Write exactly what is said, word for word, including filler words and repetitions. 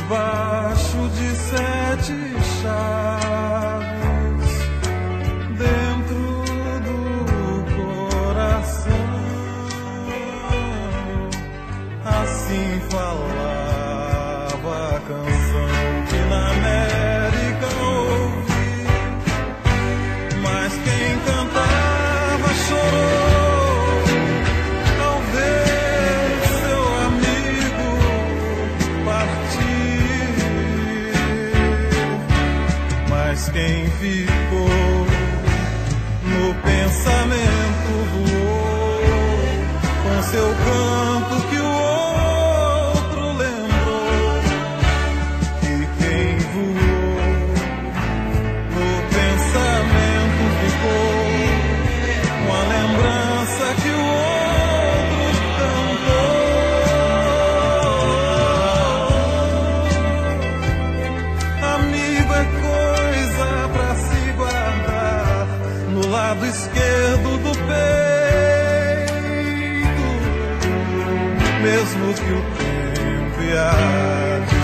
debaixo de sete chaves, dentro do coração. Assim falava a canção que na América ouvi, mas quem cantava chorou ao ver seu amigo partir. Mas quem ficou no pensamento voou com seu canto que o outro lembrou. E quem voou no pensamento ficou com a lembrança que o outro cantou. Amigo é coisa pra se guardar no lado esquerdo do peito, mesmo que o tempo e a